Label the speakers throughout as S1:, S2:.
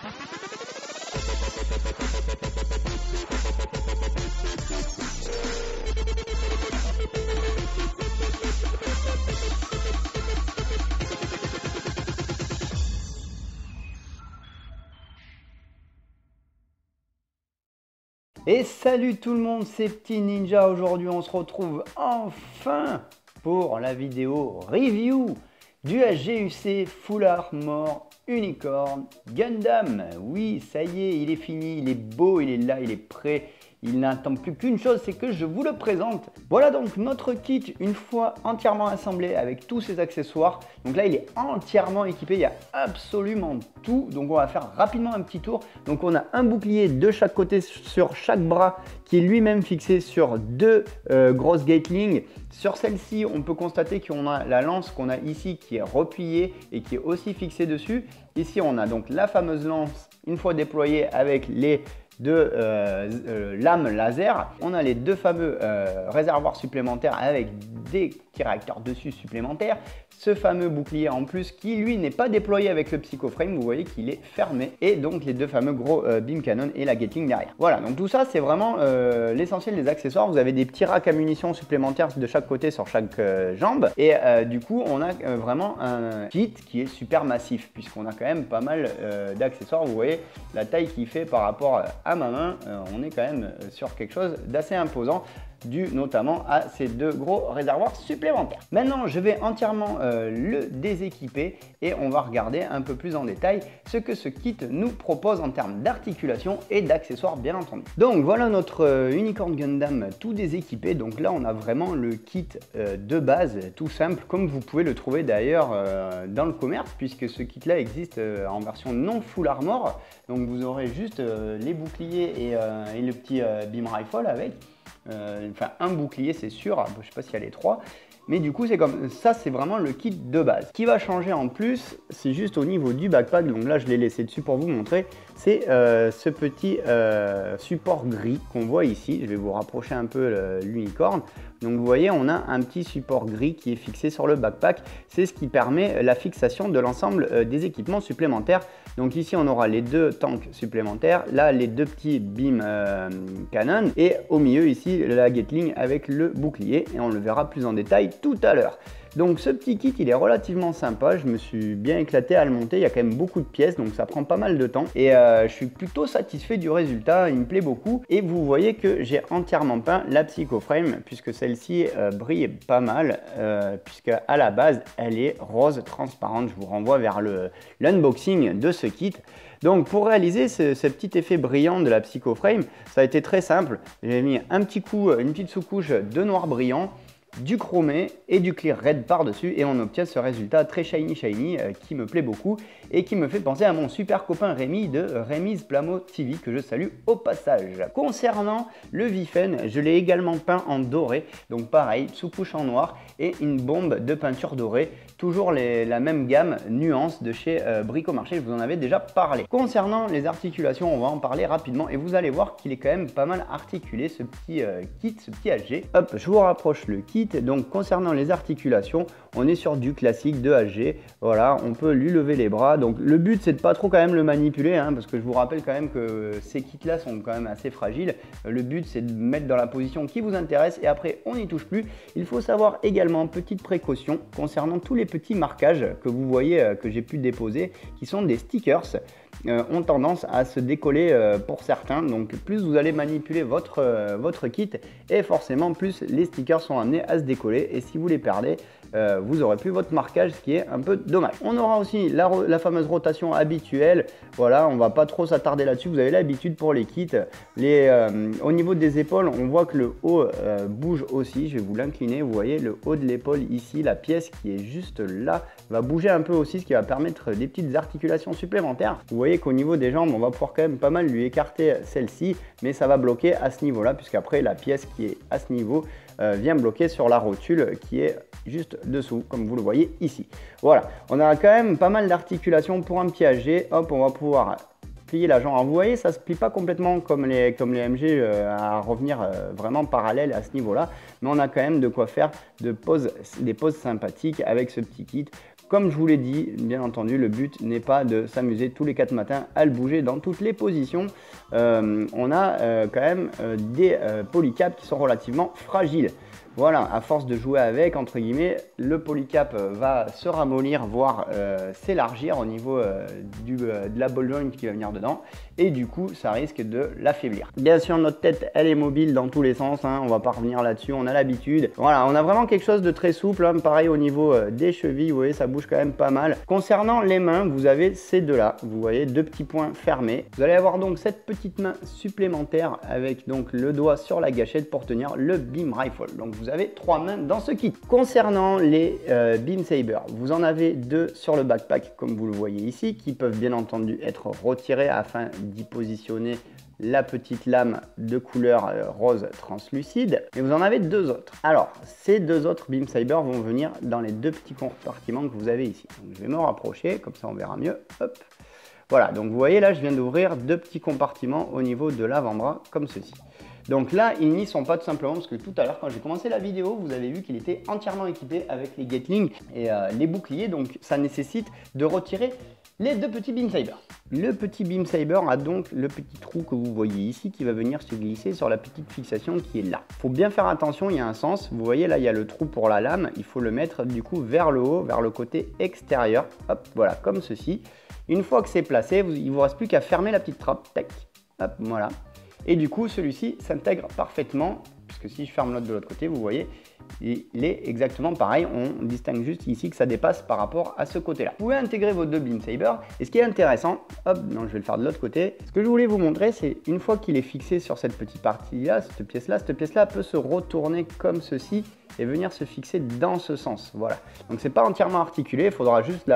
S1: Et salut tout le monde, c'est Petit Ninja. Aujourd'hui on se retrouve enfin pour la vidéo review du HGUC Full Armor Unicorn Gundam. Oui, ça y est, il est fini, il est beau, il est là, il est prêt. Il n'attend plus qu'une chose, c'est que je vous le présente. Voilà donc notre kit une fois entièrement assemblé avec tous ses accessoires. Donc là il est entièrement équipé, il y a absolument tout. Donc on va faire rapidement un petit tour. Donc on a un bouclier de chaque côté sur chaque bras qui est lui-même fixé sur deux grosses Gatling. Sur celle-ci on peut constater qu'on a la lance qu'on a ici qui est repliée et qui est aussi fixée dessus. Ici on a donc la fameuse lance une fois déployée avec les de lames laser. On a les deux fameux réservoirs supplémentaires avec des petits réacteurs dessus supplémentaires. Ce fameux bouclier en plus qui lui n'est pas déployé avec le Psycho-Frame, vous voyez qu'il est fermé. Et donc les deux fameux gros beam cannon et la Gatling derrière. Voilà, donc tout ça c'est vraiment l'essentiel des accessoires. Vous avez des petits racks à munitions supplémentaires de chaque côté sur chaque jambe. Et du coup on a vraiment un kit qui est super massif puisqu'on a quand même pas mal d'accessoires. Vous voyez la taille qu'il fait par rapport à ma main, on est quand même sur quelque chose d'assez imposant, dû notamment à ces deux gros réservoirs supplémentaires. Maintenant, je vais entièrement le déséquiper et on va regarder un peu plus en détail ce que ce kit nous propose en termes d'articulation et d'accessoires, bien entendu. Donc voilà notre Unicorn Gundam tout déséquipé. Donc là, on a vraiment le kit de base, tout simple, comme vous pouvez le trouver d'ailleurs dans le commerce, puisque ce kit-là existe en version non full armor. Donc vous aurez juste les boucliers et le petit beam rifle avec. Enfin un bouclier c'est sûr, je ne sais pas s'il y a les trois, mais du coup c'est comme ça, c'est vraiment le kit de base. Ce qui va changer en plus, c'est juste au niveau du backpack. Donc là je l'ai laissé dessus pour vous montrer, c'est ce petit support gris qu'on voit ici. Je vais vous rapprocher un peu l'unicorne. Donc vous voyez, on a un petit support gris qui est fixé sur le backpack. C'est ce qui permet la fixation de l'ensemble des équipements supplémentaires. Donc ici on aura les deux tanks supplémentaires, là les deux petits beam cannon et au milieu ici la Gatling avec le bouclier, et on le verra plus en détail tout à l'heure. Donc ce petit kit il est relativement sympa, je me suis bien éclaté à le monter, il y a quand même beaucoup de pièces donc ça prend pas mal de temps et je suis plutôt satisfait du résultat, il me plaît beaucoup. Et vous voyez que j'ai entièrement peint la Psycho-Frame puisque celle-ci brille pas mal, puisque à la base elle est rose transparente. Je vous renvoie vers l'unboxing de ce kit. Donc pour réaliser ce petit effet brillant de la Psycho-Frame, ça a été très simple. J'ai mis un petit coup, une petite sous-couche de noir brillant, du chromé et du clear red par dessus, et on obtient ce résultat très shiny qui me plaît beaucoup et qui me fait penser à mon super copain Rémi de Rémi's Plamo TV, que je salue au passage. Concernant le Vifen, je l'ai également peint en doré, donc pareil, sous-couche en noir et une bombe de peinture dorée, toujours la même gamme nuance de chez Bricomarché, je vous en avais déjà parlé. Concernant les articulations, on va en parler rapidement et vous allez voir qu'il est quand même pas mal articulé ce petit kit, ce petit HG. Hop, je vous rapproche le kit. Donc concernant les articulations, on est sur du classique de HG. Voilà, on peut lui lever les bras. Donc le but c'est de pas trop quand même le manipuler, hein, parce que je vous rappelle quand même que ces kits là sont quand même assez fragiles. Le but c'est de mettre dans la position qui vous intéresse et après on n'y touche plus. Il faut savoir également, petite précaution concernant tous les petits marquages que vous voyez que j'ai pu déposer, qui sont des stickers. Ont tendance à se décoller pour certains, donc plus vous allez manipuler votre kit et forcément plus les stickers sont amenés à se décoller, et si vous les perdez vous aurez plus votre marquage, ce qui est un peu dommage. On aura aussi la fameuse rotation habituelle. Voilà, on va pas trop s'attarder là-dessus, vous avez l'habitude pour les kits. Au niveau des épaules, on voit que le haut bouge aussi. Je vais vous l'incliner, vous voyez le haut de l'épaule ici, la pièce qui est juste là va bouger un peu aussi, ce qui va permettre des petites articulations supplémentaires. Vous voyez qu'au niveau des jambes, on va pouvoir quand même pas mal lui écarter celle-ci, mais ça va bloquer à ce niveau-là, puisqu'après la pièce qui est à ce niveau vient bloquer sur la rotule qui est juste dessous, comme vous le voyez ici. Voilà, on a quand même pas mal d'articulations pour un petit HG. Hop, on va pouvoir plier la jambe. Alors vous voyez, ça se plie pas complètement comme les MG à revenir vraiment parallèle à ce niveau-là, mais on a quand même de quoi faire des poses sympathiques avec ce petit kit. Comme je vous l'ai dit, bien entendu, le but n'est pas de s'amuser tous les 4 matins à le bouger dans toutes les positions. On a quand même des polycaps qui sont relativement fragiles. Voilà, à force de jouer avec, entre guillemets, le polycap va se ramollir, voire s'élargir au niveau de la ball joint qui va venir dedans. Et du coup, ça risque de l'affaiblir. Bien sûr, notre tête, elle est mobile dans tous les sens. Hein, on va pas revenir là-dessus, on a l'habitude. Voilà, on a vraiment quelque chose de très souple. Hein, pareil au niveau des chevilles, vous voyez, ça bouge quand même pas mal. Concernant les mains, vous avez ces deux-là. Vous voyez, deux petits points fermés. Vous allez avoir donc cette petite main supplémentaire avec donc le doigt sur la gâchette pour tenir le beam rifle. Donc vous avez 3 mains dans ce kit. Concernant les beam saber, vous en avez 2 sur le backpack comme vous le voyez ici, qui peuvent bien entendu être retirés afin d'y positionner la petite lame de couleur rose translucide. Et vous en avez 2 autres. Alors, ces 2 autres beam saber vont venir dans les 2 petits compartiments que vous avez ici. Donc, je vais me rapprocher, comme ça on verra mieux. Hop. Voilà, donc vous voyez là, je viens d'ouvrir 2 petits compartiments au niveau de l'avant-bras, comme ceci. Donc là, ils n'y sont pas tout simplement parce que tout à l'heure, quand j'ai commencé la vidéo, vous avez vu qu'il était entièrement équipé avec les Gatling et les boucliers. Donc ça nécessite de retirer les 2 petits beam saber. Le petit beam saber a donc le petit trou que vous voyez ici qui va venir se glisser sur la petite fixation qui est là. Il faut bien faire attention, il y a un sens. Vous voyez là, il y a le trou pour la lame. Il faut le mettre du coup vers le haut, vers le côté extérieur. Hop, voilà, comme ceci. Une fois que c'est placé, il ne vous reste plus qu'à fermer la petite trappe. Tac, hop, voilà. Et du coup, celui-ci s'intègre parfaitement, puisque si je ferme l'autre de l'autre côté, vous voyez, il est exactement pareil. On distingue juste ici que ça dépasse par rapport à ce côté-là. Vous pouvez intégrer vos 2 beam saber. Et ce qui est intéressant, hop, non, je vais le faire de l'autre côté. Ce que je voulais vous montrer, c'est une fois qu'il est fixé sur cette petite partie-là, cette pièce-là peut se retourner comme ceci et venir se fixer dans ce sens. Voilà. Donc c'est pas entièrement articulé, il faudra juste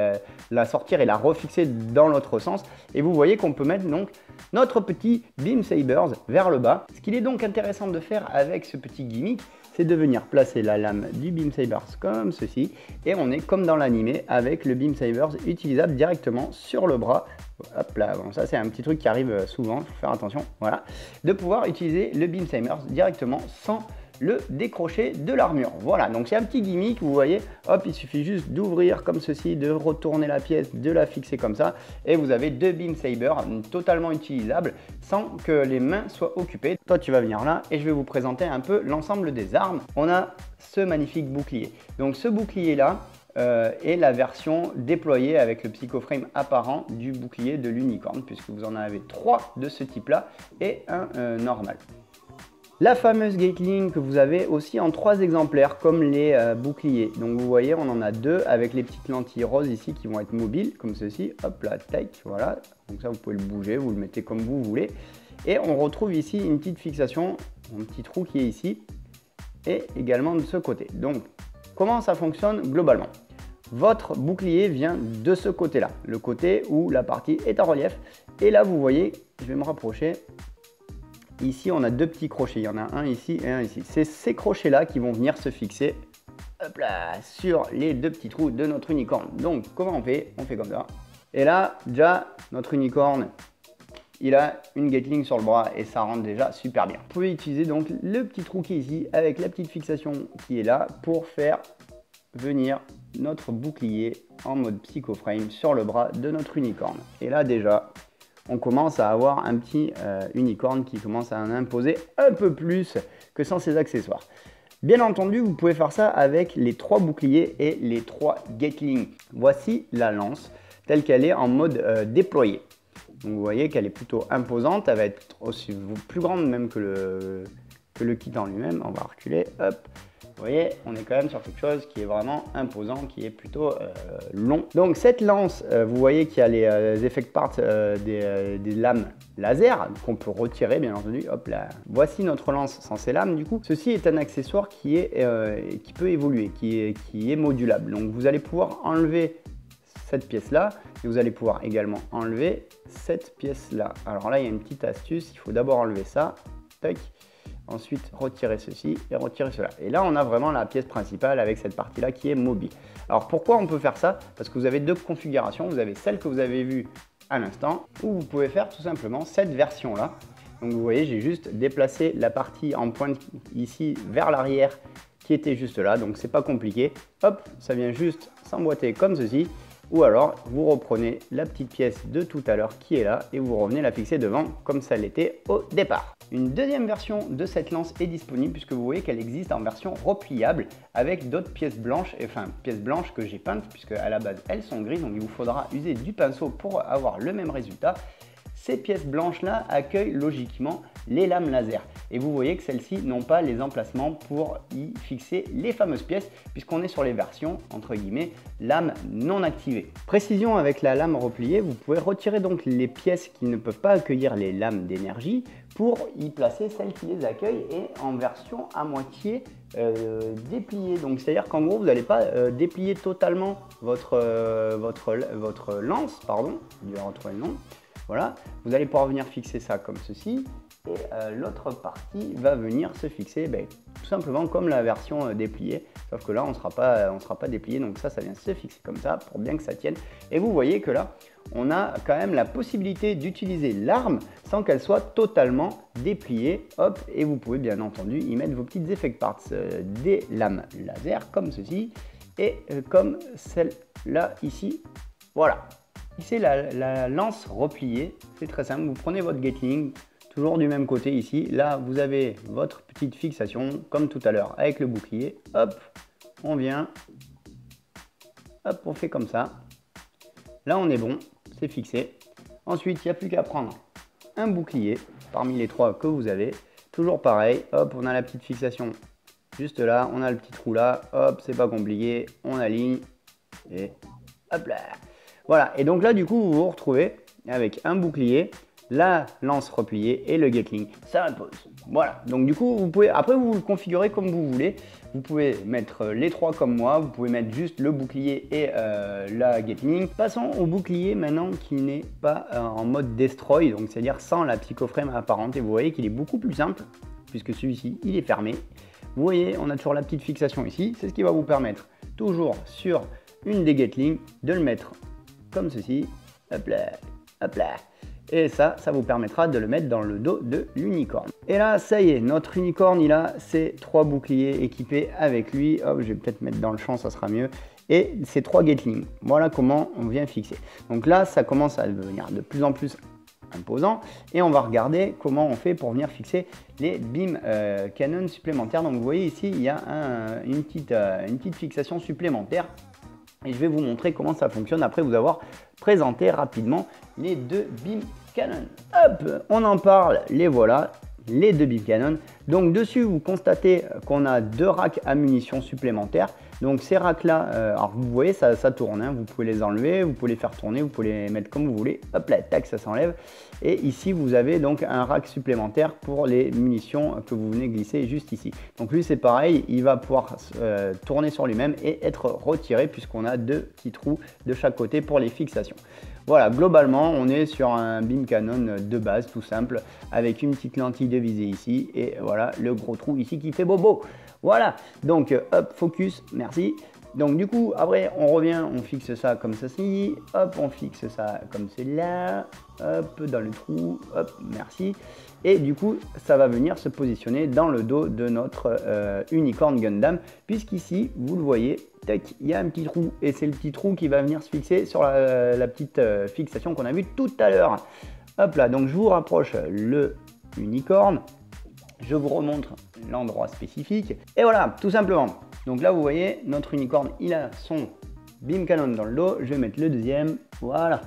S1: la sortir et la refixer dans l'autre sens. Et vous voyez qu'on peut mettre donc notre petit beam sabers vers le bas. Ce qu'il est donc intéressant de faire avec ce petit gimmick, c'est de venir placer la lame du beam sabers comme ceci. Et on est comme dans l'animé avec le beam sabers utilisable directement sur le bras. Hop là, bon, ça c'est un petit truc qui arrive souvent, il faut faire attention. Voilà, de pouvoir utiliser le beam sabers directement sans le décrocher de l'armure. Voilà, donc c'est un petit gimmick, vous voyez, hop, il suffit juste d'ouvrir comme ceci, de retourner la pièce, de la fixer comme ça, et vous avez 2 beam saber totalement utilisables sans que les mains soient occupées. Toi, tu vas venir là et je vais vous présenter un peu l'ensemble des armes. On a ce magnifique bouclier. Donc ce bouclier là est la version déployée avec le psychoframe apparent du bouclier de l'unicorne, puisque vous en avez 3 de ce type là et un normal. La fameuse Gatling que vous avez aussi en 3 exemplaires comme les boucliers. Donc vous voyez, on en a 2 avec les petites lentilles roses ici qui vont être mobiles comme ceci. Hop là, tac, voilà. Donc ça, vous pouvez le bouger, vous le mettez comme vous voulez. Et on retrouve ici une petite fixation, un petit trou qui est ici et également de ce côté. Donc comment ça fonctionne globalement? Votre bouclier vient de ce côté-là, le côté où la partie est en relief. Et là, vous voyez, je vais me rapprocher. Ici, on a 2 petits crochets. Il y en a un ici et un ici. C'est ces crochets-là qui vont venir se fixer hop là, sur les 2 petits trous de notre unicorne. Donc, comment on fait? On fait comme ça. Et là, déjà, notre unicorne, il a une Gatling sur le bras et ça rentre déjà super bien. Vous pouvez utiliser donc le petit trou qui est ici avec la petite fixation qui est là pour faire venir notre bouclier en mode psychoframe sur le bras de notre unicorne. Et là, déjà, on commence à avoir un petit unicorne qui commence à en imposer un peu plus que sans ses accessoires. Bien entendu, vous pouvez faire ça avec les 3 boucliers et les 3 Gatling. Voici la lance telle qu'elle est en mode déployé. Donc vous voyez qu'elle est plutôt imposante, elle va être aussi plus grande même que le kit en lui-même. On va reculer, hop. Vous voyez, on est quand même sur quelque chose qui est vraiment imposant, qui est plutôt long. Donc cette lance, vous voyez qu'il y a les effect parts des lames laser qu'on peut retirer bien entendu. Hop là. Voici notre lance sans ces lames du coup. Ceci est un accessoire qui peut évoluer, qui est modulable. Donc vous allez pouvoir enlever cette pièce là et vous allez pouvoir également enlever cette pièce là. Alors là, il y a une petite astuce, il faut d'abord enlever ça. Tac. Ensuite, retirer ceci et retirer cela. Et là, on a vraiment la pièce principale avec cette partie-là qui est mobile. Alors, pourquoi on peut faire ça? Parce que vous avez 2 configurations. Vous avez celle que vous avez vue à l'instant, ou vous pouvez faire tout simplement cette version-là. Donc, vous voyez, j'ai juste déplacé la partie en pointe ici vers l'arrière qui était juste là, donc c'est pas compliqué. Hop, ça vient juste s'emboîter comme ceci. Ou alors, vous reprenez la petite pièce de tout à l'heure qui est là et vous revenez la fixer devant comme ça l'était au départ. Une deuxième version de cette lance est disponible puisque vous voyez qu'elle existe en version repliable avec d'autres pièces blanches, enfin pièces blanches que j'ai peintes puisque à la base elles sont grises, donc il vous faudra user du pinceau pour avoir le même résultat. Ces pièces blanches là accueillent logiquement les lames laser et vous voyez que celles-ci n'ont pas les emplacements pour y fixer les fameuses pièces puisqu'on est sur les versions entre guillemets lames non activées. Précision avec la lame repliée, vous pouvez retirer donc les pièces qui ne peuvent pas accueillir les lames d'énergie pour y placer celles qui les accueillent et en version à moitié dépliée. Donc c'est à dire qu'en gros vous n'allez pas déplier totalement votre lance, pardon, je vais retrouver le nom. Voilà, vous allez pouvoir venir fixer ça comme ceci et l'autre partie va venir se fixer tout simplement comme la version dépliée, sauf que là on ne sera pas déplié, donc ça vient se fixer comme ça pour bien que ça tienne. Et vous voyez que là on a quand même la possibilité d'utiliser l'arme sans qu'elle soit totalement dépliée. Hop, et vous pouvez bien entendu y mettre vos petites effect parts des lames laser comme ceci et comme celle-là ici. Voilà. Ici, la lance repliée, c'est très simple. Vous prenez votre Gatling, toujours du même côté ici. Là, vous avez votre petite fixation, comme tout à l'heure, avec le bouclier. Hop, on vient. Hop, on fait comme ça. Là, on est bon, c'est fixé. Ensuite, il n'y a plus qu'à prendre un bouclier, parmi les trois que vous avez. Toujours pareil, hop, on a la petite fixation juste là. On a le petit trou là. Hop, c'est pas compliqué. On aligne. Et hop là. Voilà, et donc là du coup vous vous retrouvez avec un bouclier, la lance repliée et le Gatling, ça impose. Voilà, donc du coup vous pouvez, après vous le configurez comme vous voulez, vous pouvez mettre les trois comme moi, vous pouvez mettre juste le bouclier et la Gatling. Passons au bouclier maintenant qui n'est pas en mode destroy, donc c'est à dire sans la psychoframe apparente, et vous voyez qu'il est beaucoup plus simple, puisque celui-ci il est fermé. Vous voyez, on a toujours la petite fixation ici, c'est ce qui va vous permettre, toujours sur une des Gatling, de le mettre comme ceci, hop là, hop là. Et ça vous permettra de le mettre dans le dos de l'unicorne. Et là, ça y est, notre unicorne, il a ses trois boucliers équipés avec lui. Hop, je vais peut-être mettre dans le champ, ça sera mieux. Et ses trois Gatling. Voilà comment on vient fixer. Donc là, ça commence à devenir de plus en plus imposant. Et on va regarder comment on fait pour venir fixer les beam cannon supplémentaires. Donc vous voyez ici, il y a une petite fixation supplémentaire. Et je vais vous montrer comment ça fonctionne après vous avoir présenté rapidement les deux beam cannon. Hop, on en parle, les voilà, les deux beam cannon. Donc dessus, vous constatez qu'on a deux racks à munitions supplémentaires. Donc ces racks là, alors vous voyez ça tourne, hein, vous pouvez les enlever, vous pouvez les faire tourner, vous pouvez les mettre comme vous voulez. Hop là, tac, ça s'enlève. Et ici vous avez donc un rack supplémentaire pour les munitions que vous venez glisser juste ici. Donc lui c'est pareil, il va pouvoir tourner sur lui-même et être retiré puisqu'on a deux petits trous de chaque côté pour les fixations. Voilà, globalement, on est sur un beam cannon de base, tout simple, avec une petite lentille de visée ici, et voilà, le gros trou ici qui fait bobo. Voilà, donc hop, focus, merci. Donc du coup, après, on revient, on fixe ça comme ceci, hop, on fixe ça comme cela, hop, dans le trou, hop, merci. Et du coup, ça va venir se positionner dans le dos de notre unicorn Gundam, puisqu'ici, vous le voyez, il y a un petit trou et c'est le petit trou qui va venir se fixer sur la petite fixation qu'on a vue tout à l'heure. Hop là, donc je vous rapproche le unicorne, je vous remontre l'endroit spécifique et voilà, tout simplement. Donc là vous voyez, notre unicorne il a son beam cannon dans le dos, je vais mettre le deuxième, voilà.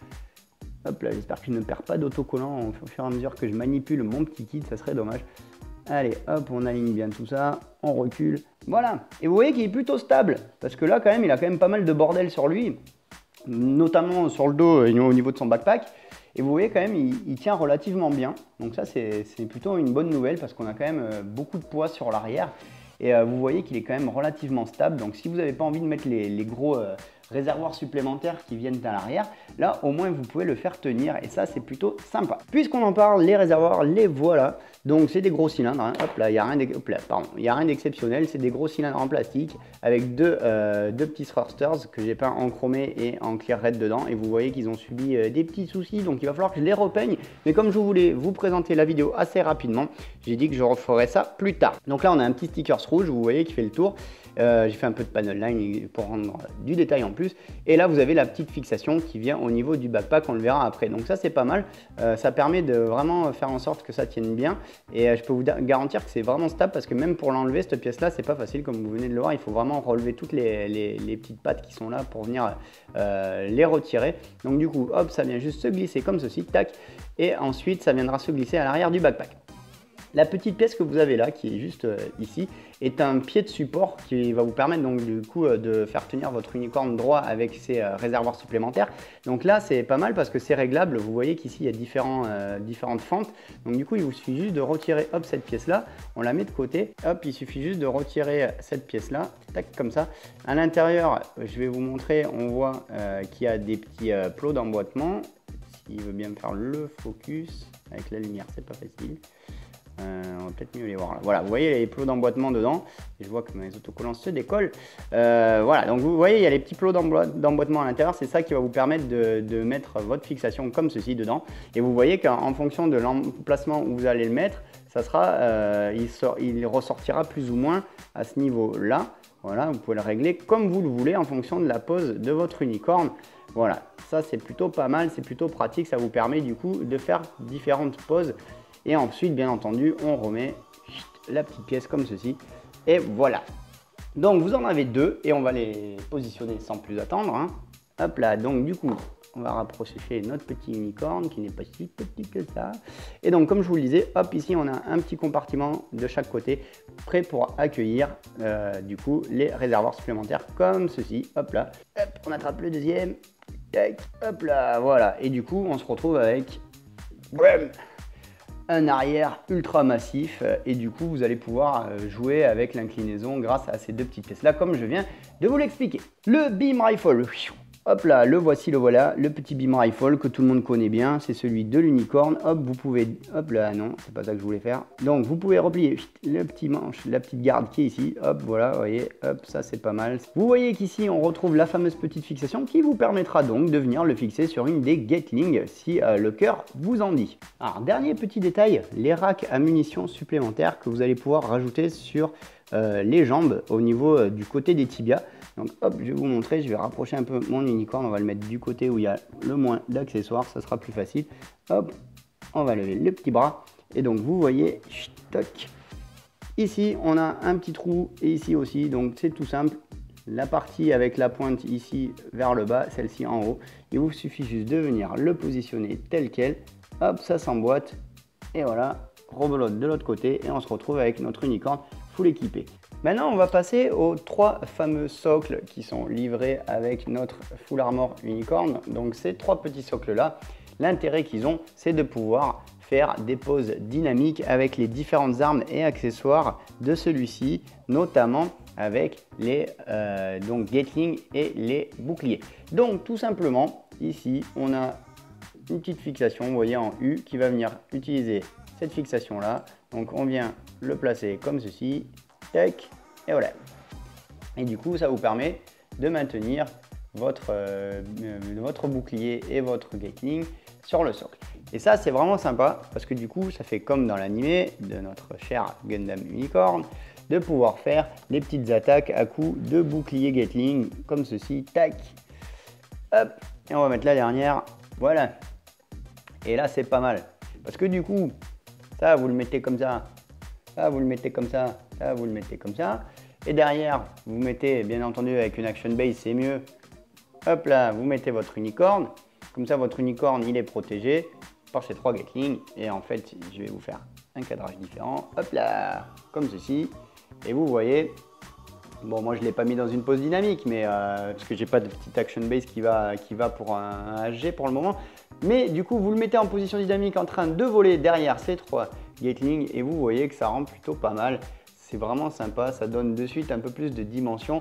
S1: Hop là, j'espère que je ne perds pas d'autocollant au fur et à mesure que je manipule mon petit kit, ça serait dommage. Allez, hop, on aligne bien tout ça, on recule, voilà. Et vous voyez qu'il est plutôt stable, parce que là, quand même, il a quand même pas mal de bordel sur lui, notamment sur le dos et au niveau de son backpack. Et vous voyez quand même, il tient relativement bien. Donc ça, c'est plutôt une bonne nouvelle, parce qu'on a quand même beaucoup de poids sur l'arrière. Et vous voyez qu'il est quand même relativement stable. Donc si vous n'avez pas envie de mettre les gros réservoirs supplémentaires qui viennent à l'arrière. Là, au moins, vous pouvez le faire tenir et ça, c'est plutôt sympa. Puisqu'on en parle, les réservoirs, les voilà. Donc, c'est des gros cylindres. Hein. Hop là, il n'y a rien d'exceptionnel. C'est des gros cylindres en plastique avec deux petits thrusters que j'ai peint en chromé et en clear red dedans. Et vous voyez qu'ils ont subi des petits soucis. Donc, il va falloir que je les repeigne. Mais comme je voulais vous présenter la vidéo assez rapidement, j'ai dit que je referai ça plus tard. Donc là, on a un petit sticker rouge, vous voyez, qui fait le tour. J'ai fait un peu de panel line pour rendre du détail en plus. Et là, vous avez la petite fixation qui vient au niveau du backpack, on le verra après. Donc ça, c'est pas mal. Ça permet de vraiment faire en sorte que ça tienne bien. Et je peux vous garantir que c'est vraiment stable parce que même pour l'enlever, cette pièce-là, c'est pas facile. Comme vous venez de le voir, il faut vraiment relever toutes les petites pattes qui sont là pour venir les retirer. Donc du coup, hop, ça vient juste se glisser comme ceci, tac. Et ensuite, ça viendra se glisser à l'arrière du backpack. La petite pièce que vous avez là, qui est juste ici, est un pied de support qui va vous permettre donc du coup de faire tenir votre unicorn droit avec ses réservoirs supplémentaires. Donc là, c'est pas mal parce que c'est réglable. Vous voyez qu'ici, il y a différentes fentes. Donc du coup, il vous suffit juste de retirer hop, cette pièce-là. On la met de côté. Hop, il suffit juste de retirer cette pièce-là. Tac, comme ça. À l'intérieur, je vais vous montrer, on voit qu'il y a des petits plots d'emboîtement. S'il veut bien me faire le focus avec la lumière, c'est pas facile. On va peut-être mieux les voir là. Voilà, vous voyez les plots d'emboîtement dedans. Et je vois que mes autocollants se décollent. Voilà, donc vous voyez, il y a les petits plots d'emboîtement à l'intérieur. C'est ça qui va vous permettre de mettre votre fixation comme ceci dedans. Et vous voyez qu'en fonction de l'emplacement où vous allez le mettre, ça sera, il ressortira plus ou moins à ce niveau-là. Voilà, vous pouvez le régler comme vous le voulez en fonction de la pose de votre unicorn. Voilà, ça c'est plutôt pas mal, c'est plutôt pratique. Ça vous permet du coup de faire différentes poses. Et ensuite, bien entendu, on remet la petite pièce comme ceci. Et voilà. Donc, vous en avez deux et on va les positionner sans plus attendre. Hein. Hop là, donc du coup, on va rapprocher notre petit unicorn qui n'est pas si petit que ça. Et donc, comme je vous le disais, hop, ici, on a un petit compartiment de chaque côté prêt pour accueillir du coup les réservoirs supplémentaires comme ceci. Hop là, hop, on attrape le deuxième. Tac, hop là, voilà. Et du coup, on se retrouve avec un arrière ultra massif et du coup vous allez pouvoir jouer avec l'inclinaison grâce à ces deux petites pièces là comme je viens de vous l'expliquer. Le beam rifle, hop là, le voici, le voilà, le petit beam rifle que tout le monde connaît bien, c'est celui de l'unicorn. Hop, vous pouvez, hop là, non, c'est pas ça que je voulais faire. Donc vous pouvez replier le petit manche, la petite garde qui est ici, hop, voilà, vous voyez, hop, ça c'est pas mal. Vous voyez qu'ici on retrouve la fameuse petite fixation qui vous permettra donc de venir le fixer sur une des Gatling si le cœur vous en dit. Alors dernier petit détail, les racks à munitions supplémentaires que vous allez pouvoir rajouter sur les jambes au niveau du côté des tibias. Donc hop, je vais vous montrer, je vais rapprocher un peu mon unicorn, on va le mettre du côté où il y a le moins d'accessoires, ça sera plus facile. Hop, on va lever le petit bras et donc vous voyez, toc, ici on a un petit trou et ici aussi, donc c'est tout simple. La partie avec la pointe ici vers le bas, celle-ci en haut, il vous suffit juste de venir le positionner tel quel. Hop, ça s'emboîte et voilà, rebelote de l'autre côté et on se retrouve avec notre unicorn full équipé. Maintenant, on va passer aux trois fameux socles qui sont livrés avec notre Full Armor Unicorn. Donc ces trois petits socles-là, l'intérêt qu'ils ont, c'est de pouvoir faire des poses dynamiques avec les différentes armes et accessoires de celui-ci, notamment avec les Gatling et les boucliers. Donc tout simplement, ici, on a une petite fixation, vous voyez en U, qui va venir utiliser cette fixation-là. Donc on vient le placer comme ceci. Tac, et voilà. Et du coup, ça vous permet de maintenir votre bouclier et votre Gatling sur le socle. Et ça, c'est vraiment sympa parce que du coup, ça fait comme dans l'animé de notre cher Gundam Unicorn, de pouvoir faire les petites attaques à coups de bouclier Gatling comme ceci. Tac, hop, et on va mettre la dernière. Voilà. Et là, c'est pas mal parce que du coup, ça, vous le mettez comme ça. Ça, vous le mettez comme ça. Ça, vous le mettez comme ça. Et derrière, vous mettez, bien entendu, avec une action base, c'est mieux. Hop là, vous mettez votre unicorn. Comme ça, votre unicorn, il est protégé par ces trois Gatling. Et en fait, je vais vous faire un cadrage différent. Hop là, comme ceci. Et vous voyez, bon, moi, je ne l'ai pas mis dans une pose dynamique, mais parce que j'ai pas de petite action base qui va pour un HG pour le moment. Mais du coup, vous le mettez en position dynamique en train de voler derrière ces trois Gatling et vous voyez que ça rend plutôt pas mal. c'est vraiment sympa, ça donne de suite un peu plus de dimension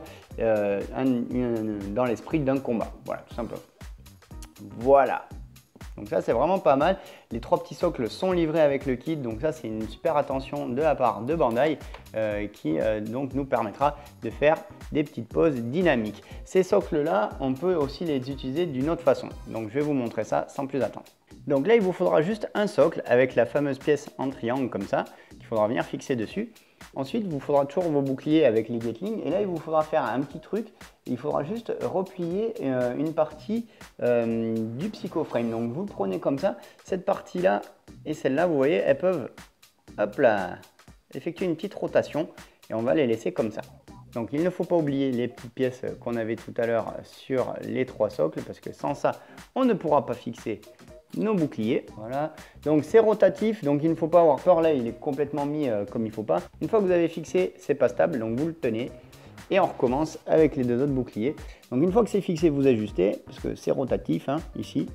S1: dans l'esprit d'un combat. Voilà, tout simplement. Voilà. Donc ça, c'est vraiment pas mal. Les 3 petits socles sont livrés avec le kit. Donc ça, c'est une super attention de la part de Bandai qui donc nous permettra de faire des petites pauses dynamiques. Ces socles-là, on peut aussi les utiliser d'une autre façon. Donc je vais vous montrer ça sans plus attendre. Donc là, il vous faudra juste un socle avec la fameuse pièce en triangle comme ça, qu'il faudra venir fixer dessus. Ensuite, il vous faudra toujours vos boucliers avec les Gatling. Et là, il vous faudra faire un petit truc. Il faudra juste replier une partie du Psycho-Frame. Donc, vous le prenez comme ça. Cette partie-là et celle-là, vous voyez, elles peuvent, hop là, effectuer une petite rotation. Et on va les laisser comme ça. Donc, il ne faut pas oublier les petites pièces qu'on avait tout à l'heure sur les 3 socles. Parce que sans ça, on ne pourra pas fixer nos boucliers. Voilà, donc c'est rotatif, donc il ne faut pas avoir peur. Là, il est complètement mis comme il faut pas. Une fois que vous avez fixé, c'est pas stable, donc vous le tenez et on recommence avec les 2 autres boucliers. Donc une fois que c'est fixé, vous ajustez parce que c'est rotatif hein, ici.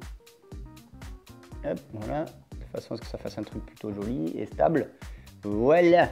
S1: Hop, voilà, de façon à ce que ça fasse un truc plutôt joli et stable. Voilà,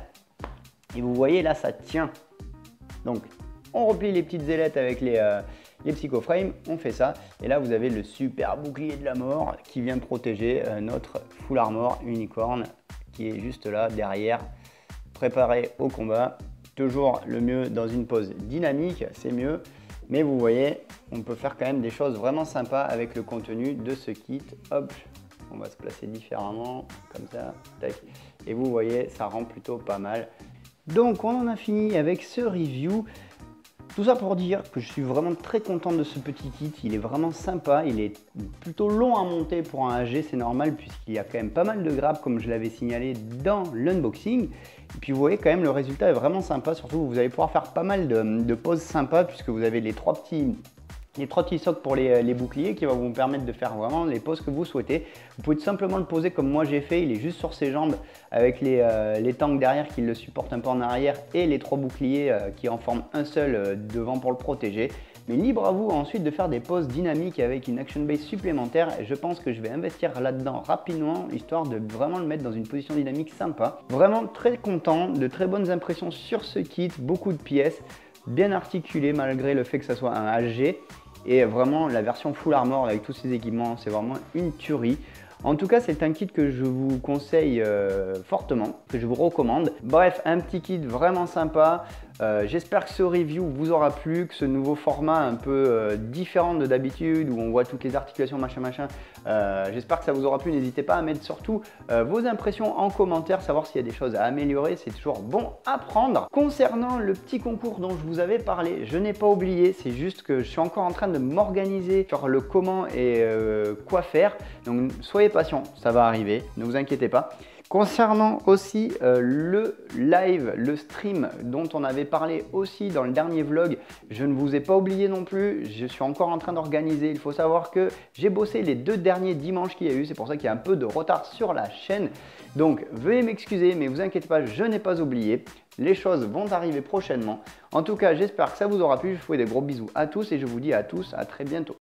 S1: et vous voyez là, ça tient. Donc on replie les petites ailettes avec les Psycho-Frame, on fait ça. Et là, vous avez le super bouclier de la mort qui vient protéger notre Full Armor Unicorn qui est juste là, derrière, préparé au combat. Toujours le mieux dans une pose dynamique, c'est mieux. Mais vous voyez, on peut faire quand même des choses vraiment sympas avec le contenu de ce kit. Hop, on va se placer différemment, comme ça. Tac. Et vous voyez, ça rend plutôt pas mal. Donc, on en a fini avec ce review. Tout ça pour dire que je suis vraiment très content de ce petit kit, il est vraiment sympa, il est plutôt long à monter pour un AG, c'est normal puisqu'il y a quand même pas mal de grappes comme je l'avais signalé dans l'unboxing. Et puis vous voyez quand même le résultat est vraiment sympa, surtout vous allez pouvoir faire pas mal de poses sympas puisque vous avez les trois petits socles pour les boucliers qui vont vous permettre de faire vraiment les poses que vous souhaitez. Vous pouvez tout simplement le poser comme moi j'ai fait, il est juste sur ses jambes avec les tanks derrière qui le supportent un peu en arrière et les 3 boucliers qui en forment un seul devant pour le protéger. Mais libre à vous ensuite de faire des poses dynamiques avec une action base supplémentaire et je pense que je vais investir là-dedans rapidement histoire de vraiment le mettre dans une position dynamique sympa. Vraiment très content, de très bonnes impressions sur ce kit, beaucoup de pièces, bien articulé malgré le fait que ça soit un AG. Et vraiment, la version Full Armor avec tous ces équipements, c'est vraiment une tuerie. En tout cas, c'est un kit que je vous conseille fortement, que je vous recommande. Bref, un petit kit vraiment sympa. J'espère que ce review vous aura plu, que ce nouveau format un peu différent de d'habitude, où on voit toutes les articulations, machin. J'espère que ça vous aura plu. N'hésitez pas à mettre surtout vos impressions en commentaire, savoir s'il y a des choses à améliorer. C'est toujours bon à prendre. Concernant le petit concours dont je vous avais parlé, je n'ai pas oublié. C'est juste que je suis encore en train de m'organiser sur le comment et quoi faire. Donc, soyez patient, ça va arriver, ne vous inquiétez pas. Concernant aussi le live, le stream dont on avait parlé aussi dans le dernier vlog, je ne vous ai pas oublié non plus, je suis encore en train d'organiser. Il faut savoir que j'ai bossé les 2 derniers dimanches qu'il y a eu, c'est pour ça qu'il y a un peu de retard sur la chaîne. Donc veuillez m'excuser, mais vous inquiétez pas, je n'ai pas oublié. Les choses vont arriver prochainement. En tout cas, j'espère que ça vous aura plu. Je vous fais des gros bisous à tous et je vous dis à tous à très bientôt.